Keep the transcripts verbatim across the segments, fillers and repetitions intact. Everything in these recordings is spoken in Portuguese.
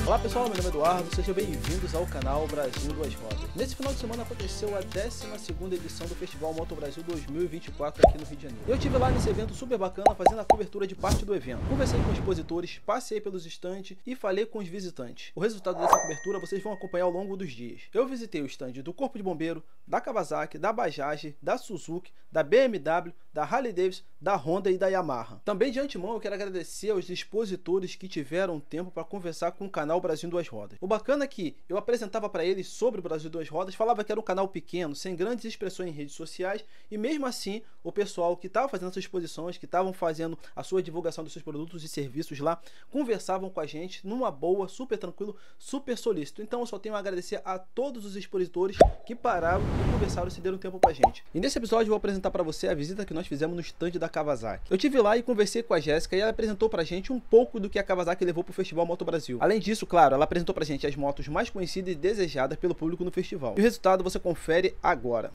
Olá pessoal, meu nome é Eduardo, sejam bem-vindos ao canal Brasil Duas Rodas. Nesse final de semana aconteceu a décima segunda edição do Festival Moto Brasil dois mil e vinte e quatro aqui no Rio de Janeiro. Eu estive lá nesse evento super bacana fazendo a cobertura de parte do evento. Conversei com expositores, passei pelos estandes e falei com os visitantes. O resultado dessa cobertura vocês vão acompanhar ao longo dos dias. Eu visitei o estande do Corpo de Bombeiro, da Kawasaki, da Bajaj, da Suzuki, da B M W, da Harley Davidson, da Honda e da Yamaha. Também de antemão eu quero agradecer aos expositores que tiveram tempo para conversar com o canal Brasil Duas Rodas. O bacana é que eu apresentava para eles sobre o Brasil Duas Rodas, falava que era um canal pequeno, sem grandes expressões em redes sociais, e mesmo assim o pessoal que estava fazendo essas exposições, que estavam fazendo a sua divulgação dos seus produtos e serviços lá, conversavam com a gente numa boa, super tranquilo, super solícito. Então eu só tenho a agradecer a todos os expositores que pararam e conversaram e se deram tempo pra gente. E nesse episódio eu vou apresentar para você a visita que nós fizemos no stand da Kawasaki. Eu tive lá e conversei com a Jéssica e ela apresentou pra gente um pouco do que a Kawasaki levou pro Festival Moto Brasil. Além disso, claro, ela apresentou pra gente as motos mais conhecidas e desejadas pelo público no festival. E o resultado você confere agora.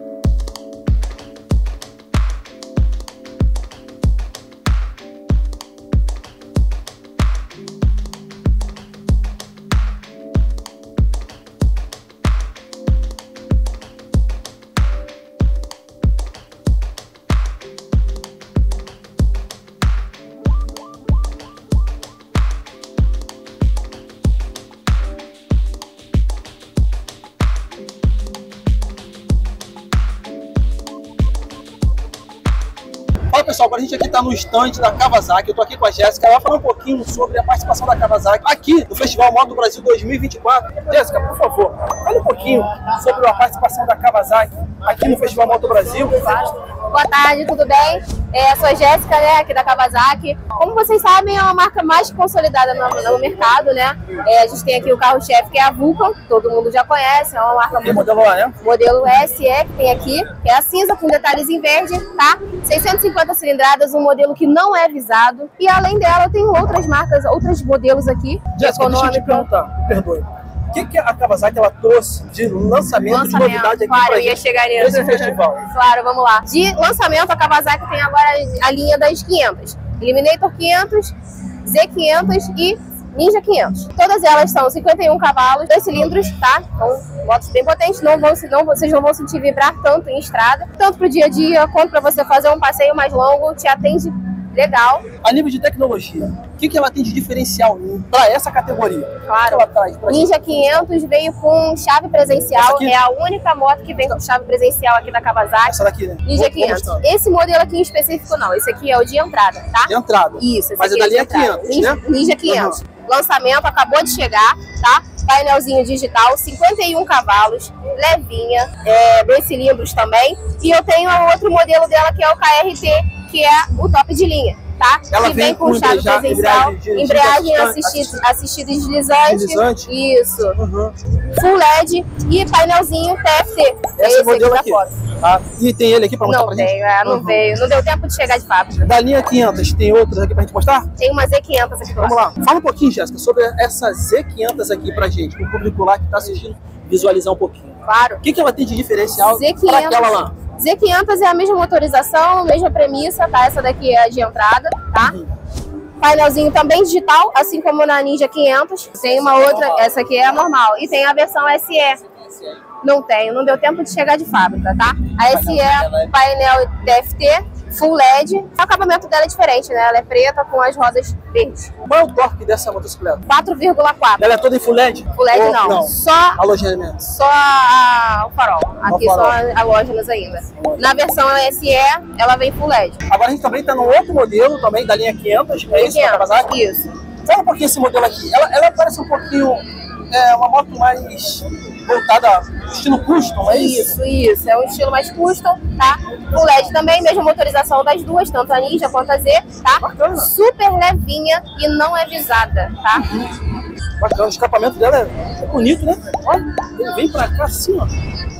Fala pessoal, agora a gente aqui está no stand da Kawasaki. Eu tô aqui com a Jéssica, ela vai falar um pouquinho sobre a participação da Kawasaki aqui no Festival Moto Brasil dois mil e vinte e quatro. Jéssica, por favor, fala um pouquinho sobre a participação da Kawasaki aqui no Festival Moto Brasil. Boa tarde, tudo bem? É, sou a Jéssica, né, aqui da Kawasaki. Como vocês sabem, é uma marca mais consolidada no, no mercado, né? É, a gente tem aqui o carro-chefe, que é a Vulcan, todo mundo já conhece, é uma marca Tem muito... modelo lá, né? Modelo S E que tem aqui, que é a cinza com detalhes em verde, tá? seiscentos e cinquenta cilindradas, um modelo que não é visado. E além dela, eu tenho outras marcas, outros modelos aqui. Jéssica, deixa eu te perguntar, me perdoe. O que, que a Kawasaki ela trouxe de lançamento, Lançamento, de novidade aqui claro, pra eu ia gente chegar nisso. nesse festival? Claro, vamos lá. De lançamento, a Kawasaki tem agora a linha das quinhentas. Eliminator quinhentos, Z quinhentos e Ninja quinhentos. Todas elas são cinquenta e um cavalos, dois cilindros, tá? Então, motos bem potentes, não vão, não, vocês não vão sentir vibrar tanto em estrada. Tanto pro dia a dia, quanto para você fazer um passeio mais longo, te atende legal. A nível de tecnologia, o que, que ela tem de diferencial para essa categoria? Claro. O que ela traz pra Ninja gente? quinhentos veio com chave presencial, é a única moto que vem com chave presencial aqui da Kawasaki. Essa daqui, né? Ninja quinhentos. Esse modelo aqui em específico não, esse aqui é o de entrada, tá? De entrada. Isso, esse Mas aqui é da linha de entrada. quinhentos, Ninja, né? Ninja quinhentos. Uhum. Lançamento, acabou de chegar, tá? Painelzinho digital, cinquenta e um cavalos, levinha, é, dois cilindros também. E eu tenho outro modelo dela que é o K R T, que é o top de linha, tá? Ela que vem vem com com chave embreagem- presencial, embreagem de- embreagem de- assistida, assistida deslizante, Deslizante? isso, Uhum. full L E D e painelzinho T F T. Esse é esse modelo aqui aqui. da foto. Tá? E tem ele aqui para mostrar Não pra gente? veio, é, não Uhum. veio, não deu tempo de chegar de fábrica. Da linha quinhentos, tem outros aqui pra gente mostrar? Tem uma Z quinhentos aqui do Vamos lado. lá. Fala um pouquinho, Jéssica, sobre essa Z quinhentos aqui pra gente, pro público lá que tá assistindo visualizar um pouquinho. Claro. O que, que ela tem de diferencial Z para quinhentos. aquela lá? Z quinhentos é a mesma motorização, mesma premissa, tá? Essa daqui é a de entrada, tá? Uhum. Painelzinho também digital, assim como na Ninja quinhentos. Tem uma outra, essa aqui é a normal. E tem a versão S E. Não tenho, não deu tempo de chegar de fábrica, tá? A S E é painel T F T, full L E D. O acabamento dela é diferente, né? Ela é preta com as rodas verdes. Qual é o torque dessa motocicleta? quatro vírgula quatro. Ela é toda em full L E D? Full L E D Ou- não. não. Só, Halogenamento. só a, o farol. Aqui farol. só halógenas ainda. Na versão S E, ela vem full L E D. Agora a gente também tá num outro modelo também da linha quinhentos, é isso? da Kawasaki? Isso. Fala um pouquinho esse modelo aqui. Ela, ela parece um pouquinho, é uma moto mais voltada estilo custom, é isso? Isso, isso. É um estilo mais custom, tá? Full L E D também, mesma motorização das duas, tanto a Ninja quanto a Z, tá? Bacana. Super levinha e não é visada, tá? Bacana, o escapamento dela é, é bonito, né? Olha, ele vem pra cá assim, ó.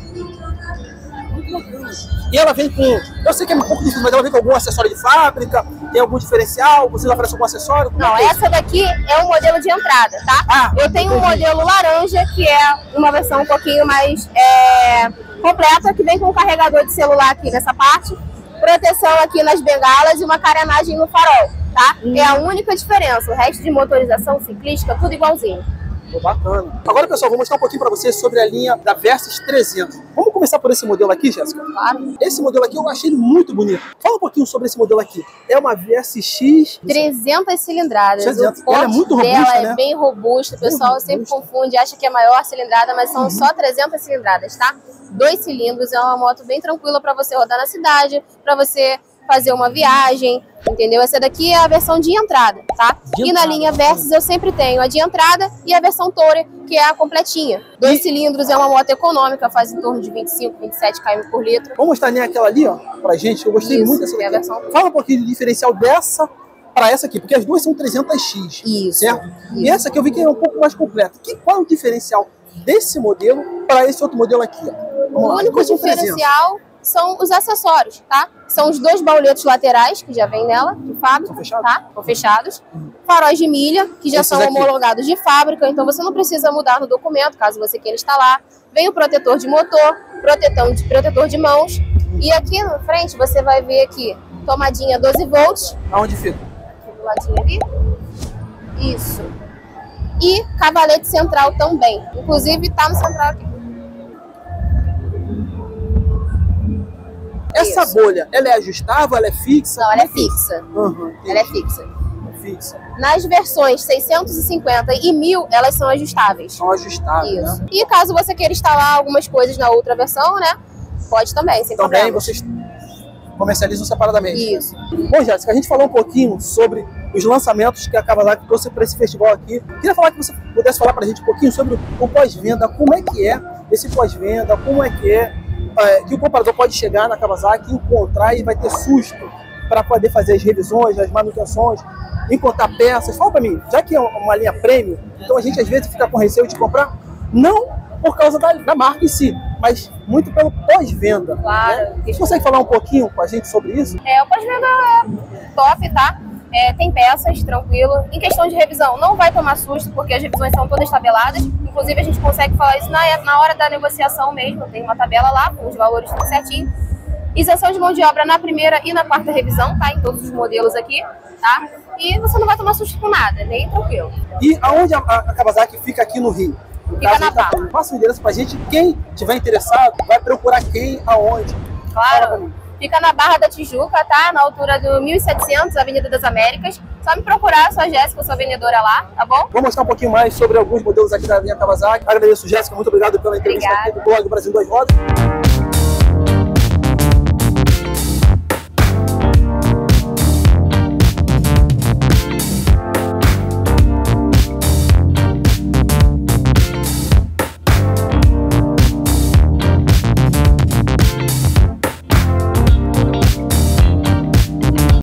Muito bacana. E ela vem com, eu sei que é um pouco difícil, mas ela vem com algum acessório de fábrica, tem algum diferencial, vocês oferecem algum acessório? Como Não, é que é essa daqui é o modelo de entrada, tá? Ah, eu tenho um entendi. modelo laranja, que é uma versão um pouquinho mais é, completa, que vem com um carregador de celular aqui nessa parte, proteção aqui nas bengalas e uma carenagem no farol, tá? Hum. É a única diferença. O resto de motorização ciclística, tudo igualzinho. Pô, bacana. Agora, pessoal, vou mostrar um pouquinho para vocês sobre a linha da Versys trezentos. Vamos começar por esse modelo aqui, Jéssica? Claro. Esse modelo aqui eu achei ele muito bonito. Fala um pouquinho sobre esse modelo aqui. É uma Versys X... trezentas cilindradas. trezentas. O porte Ela é muito robusta, dela né? é bem robusto. O pessoal robusta. sempre confunde, acha que é maior cilindrada, mas são uhum. só trezentas cilindradas, tá? Dois cilindros, é uma moto bem tranquila para você rodar na cidade, para você fazer uma viagem, entendeu? Essa daqui é a versão de entrada, tá? De e entrada, na linha Versys eu sempre tenho a de entrada e a versão Tourer, que é a completinha. Dois e... cilindros, é uma moto econômica, faz em torno de vinte e cinco, vinte e sete quilômetros por litro. Vamos mostrar nem aquela ali, ó, pra gente, eu gostei Isso, muito dessa daqui. É a versão... Fala um pouquinho do diferencial dessa para essa aqui, porque as duas são trezentas X, Isso. certo? Isso. E essa aqui eu vi que é um pouco mais completa. Que, qual é o diferencial desse modelo para esse outro modelo aqui, ó? Vamos o lá, único diferencial são os acessórios, tá? São os dois bauletos laterais que já vem nela, de fábrica, São fechados? Tá? São fechados. Hum. Faróis de milha, que já Esses são aqui. homologados de fábrica, então você não precisa mudar no documento, caso você queira instalar. Vem o protetor de motor, protetor de, protetor de mãos. Hum. E aqui na frente você vai ver aqui, tomadinha doze volts. Aonde fica? Aqui do ladinho ali. Isso. E cavalete central também. Inclusive tá no central aqui. Essa Isso. bolha, ela é ajustável, ela é fixa? Não, ela é fixa. Uhum, ela é fixa. É fixa. Nas versões seiscentos e cinquenta e mil, elas são ajustáveis. São ajustáveis, Isso. né? E caso você queira instalar algumas coisas na outra versão, né? Pode também, sem Também problema. vocês comercializam separadamente. Isso. Bom, Jéssica, a gente falou um pouquinho sobre os lançamentos que a Kawasaki trouxe para esse festival aqui. Queria falar que você pudesse falar para a gente um pouquinho sobre o pós-venda, como é que é esse pós-venda, como é que é É, que o comprador pode chegar na Kawasaki, encontrar e vai ter susto para poder fazer as revisões, as manutenções, encontrar peças. Fala para mim, já que é uma linha premium, então a gente às vezes fica com receio de comprar, não por causa da, da marca em si, mas muito pelo pós-venda. Claro. Né? Você consegue falar um pouquinho com a gente sobre isso? É, o pós-venda é top, tá? É, tem peças, tranquilo. Em questão de revisão, não vai tomar susto, porque as revisões são todas tabeladas. Inclusive, a gente consegue falar isso na, na hora da negociação mesmo. Tem uma tabela lá, com os valores tudo certinho. Isenção de mão de obra na primeira e na quarta revisão, tá? Em todos os modelos aqui, tá? E você não vai tomar susto com nada, nem tranquilo. E aonde a, a Kawasaki fica aqui no Rio? No fica na Barra. Tá, passa o endereço pra gente. Quem tiver interessado, vai procurar quem, aonde? Claro. Fica na Barra da Tijuca, tá? Na altura do mil e setecentos, Avenida das Américas. Só me procurar, sou a Jéssica, sou a vendedora lá, tá bom? Vou mostrar um pouquinho mais sobre alguns modelos aqui da linha Kawasaki. Agradeço, Jéssica, muito obrigado pela entrevista Obrigada. aqui do blog Brasil Duas Rodas.